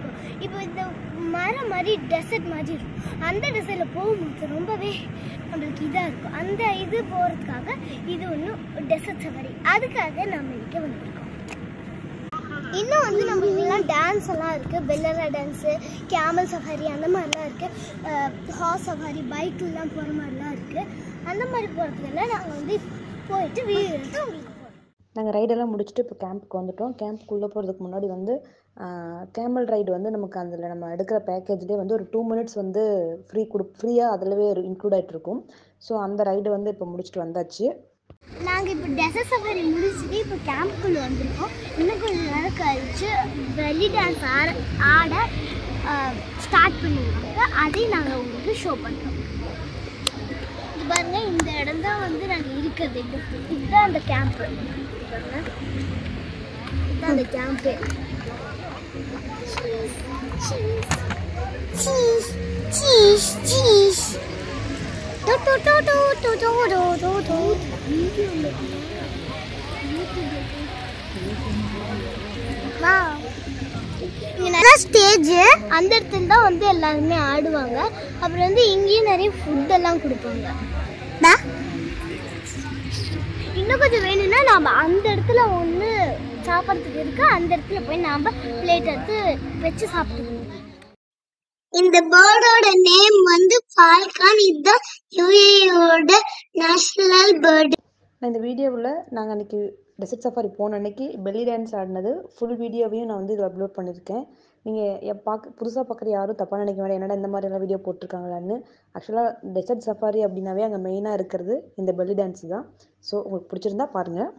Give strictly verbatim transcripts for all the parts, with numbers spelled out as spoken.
இருக்கும். இப்போ இந்த மரம் மாதிரி டெசர்ட் மாதிரி இருக்கும். அந்த டெசர்ட்டில் போகும்போது ரொம்பவே நம்மளுக்கு இதாக இருக்கும். அந்த இது போகிறதுக்காக இது ஒன்றும் டெசர்ட் சஃபாரி. அதுக்காக நம்ம இங்கே வந்திருக்கோம். இன்னும் வந்து நம்மளுக்குலாம் டான்ஸ் எல்லாம் இருக்குது. பெல்லரா டான்ஸு, கேமல் சஃபாரி அந்த மாதிரிலாம் இருக்குது. ஹார்ஸ் சஃபாரி, பைக்கில்லாம் போகிற மாதிரிலாம் இருக்குது. அந்த மாதிரி போகிறதுக்கெல்லாம் நாங்கள் வந்து போயிட்டு வீடு எடுத்து உங்களுக்கு போகிறோம். நாங்கள் ரைடெல்லாம் முடிச்சுட்டு இப்போ கேம்புக்கு வந்துவிட்டோம். கேம்புக்குள்ளே போகிறதுக்கு முன்னாடி வந்து கேமல் ரைடு வந்து நமக்கு அதில் நம்ம எடுக்கிற பேக்கேஜ்லேயே வந்து ஒரு டூ மினிட்ஸ் வந்து ஃப்ரீ கொடு ஃப்ரீயாக அதிலவே இன்க்ளூட் ஆகிட்டு இருக்கும். ஸோ அந்த ரைடு வந்து இப்போ முடிச்சுட்டு வந்தாச்சு. நாங்கள் இப்போ டெசர்ட் சஃபாரி முடிச்சுட்டு இப்போ கேம்புக்குள்ளே வந்திருக்கோம். இன்னும் கொஞ்சம் நேரம் கழிச்சு பெல்லி டான்ஸ் ஆட ஆட ஸ்டார்ட் பண்ணிடுவாங்க. அதையும் நாங்கள் உங்களுக்கு ஷோ பண்ணுறோம். இது பாருங்கள், இந்த இடம் தான் வந்து நாங்கள் இருக்கிறது. இதுதான் அந்த கேம்ப்பு. இதுதான் அந்த கேம்ப்பு. ஸ்டேஜ் அந்த இடத்துல தான் வந்து எல்லாருமே ஆடுவாங்க. அப்புறம் வந்து இங்கேயும் நிறைய ஃபுட் எல்லாம் கொடுப்பாங்க. இன்னும் கொஞ்சம் வேணும்னா நாம் அந்த இடத்துல ஒன்று சாப்பிட்றதுக்கு இருக்கு. அந்த இடத்துல போய் நாம் பிளேட் எடுத்து வச்சு சாப்பிட்டுக்கணும். இந்த பேர்டோட நேம் வந்து ஃபால்கான். இதுதான் யுஏஇயோட நேஷனல் பேர்டு. இந்த வீடியோவில் நாங்கள் அன்றைக்கி டெசர்ட் சஃபாரி போன அன்றைக்கி பெல்லி டான்ஸ் ஆடினது ஃபுல் வீடியோவையும் நான் வந்து இதில் அப்லோட் பண்ணியிருக்கேன். நீங்கள் பார்க்க புதுசாக பார்க்குற யாரும் தப்பாக நினைக்க வேண்டாம், என்னடா இந்த மாதிரியெல்லாம் வீடியோ போட்டிருக்காங்களான்னு. ஆக்சுவலாக டெசர்ட் சஃபாரி அப்படின்னாவே அங்கே மெயினாக இருக்கிறது இந்த பெல்லி டான்ஸ் தான். ஸோ உங்களுக்கு பிடிச்சிருந்தா பாருங்கள்.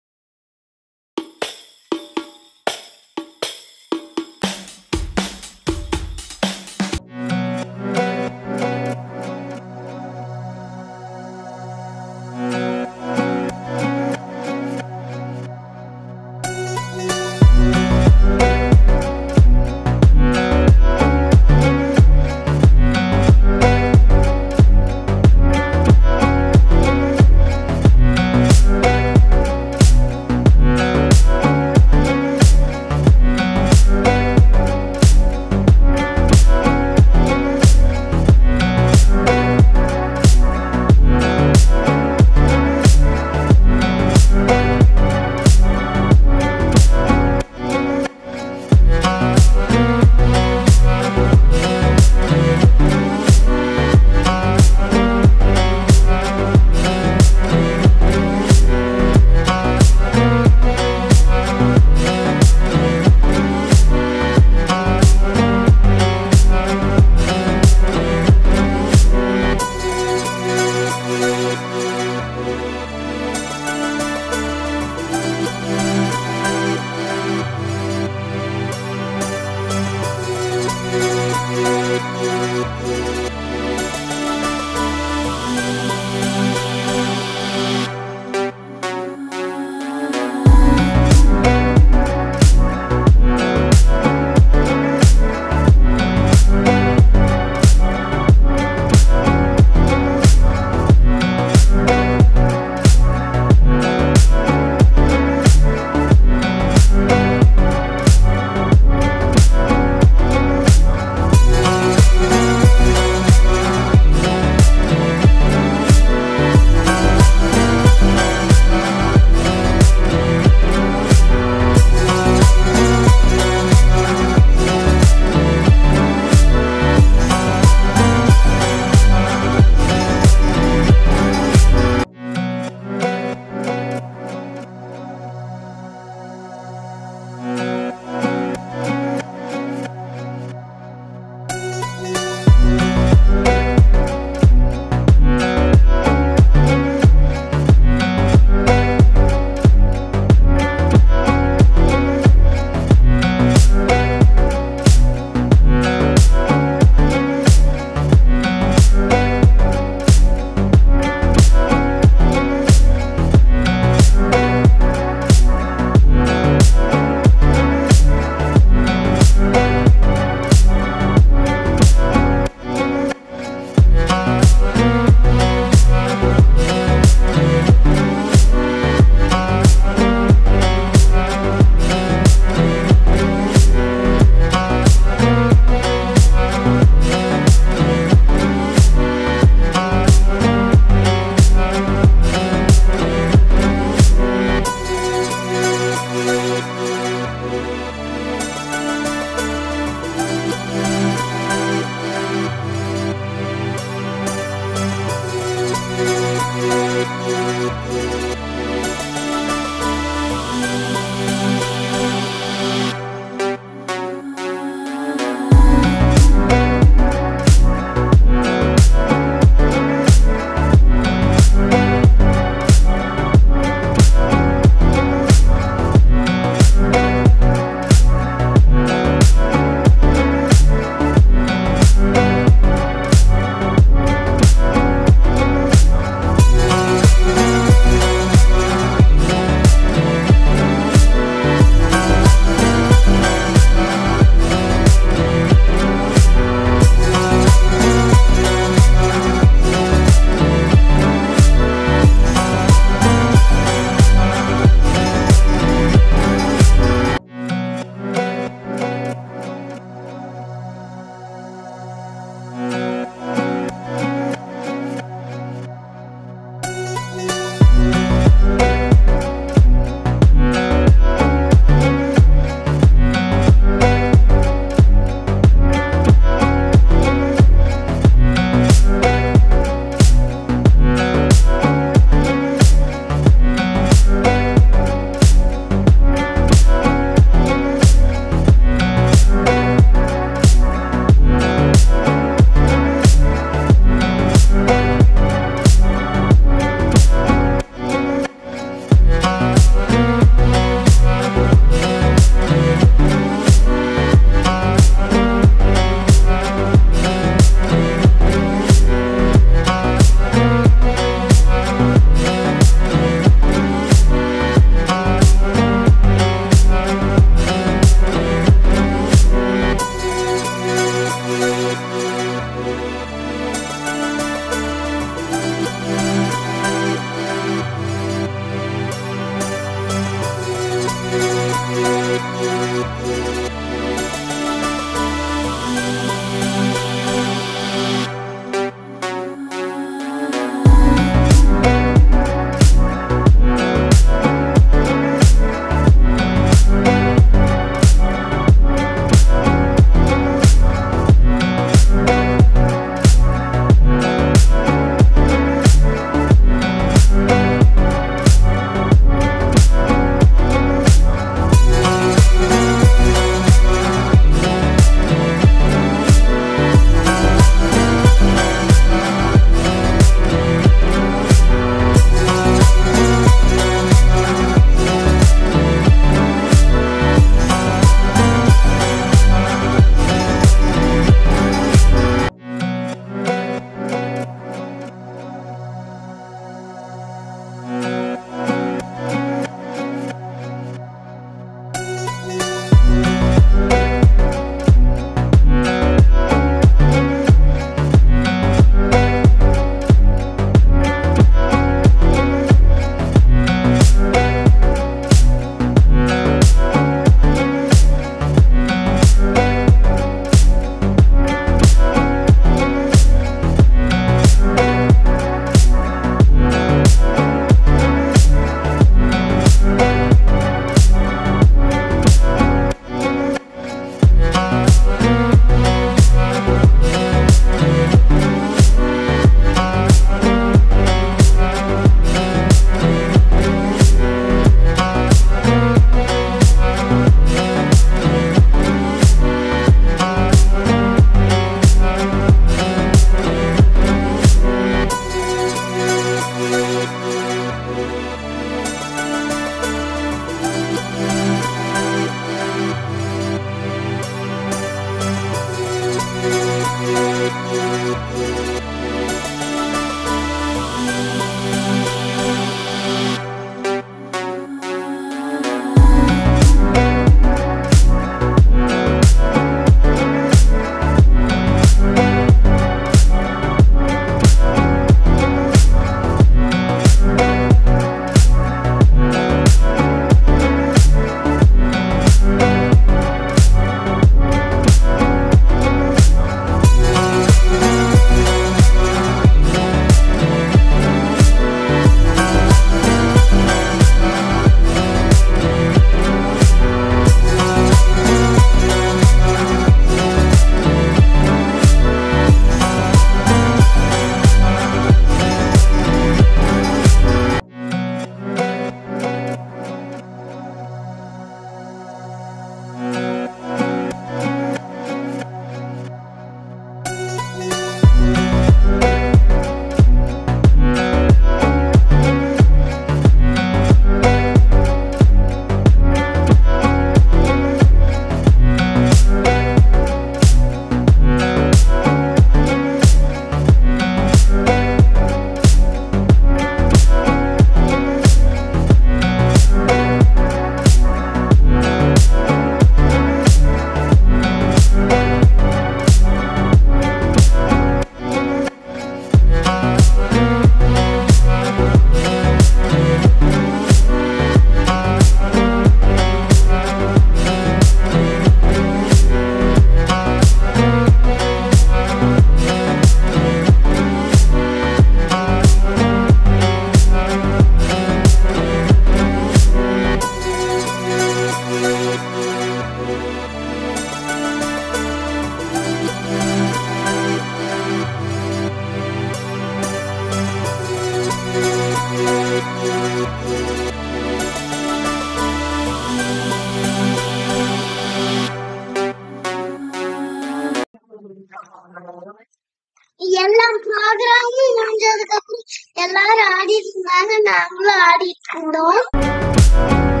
எல்லா ப்ரோக்ராமும் முடிஞ்சதுக்கு அப்புறம் எல்லாரும் ஆடிட்டு இருந்தாங்க, நாங்களும் ஆடிட்டு இருந்தோம்.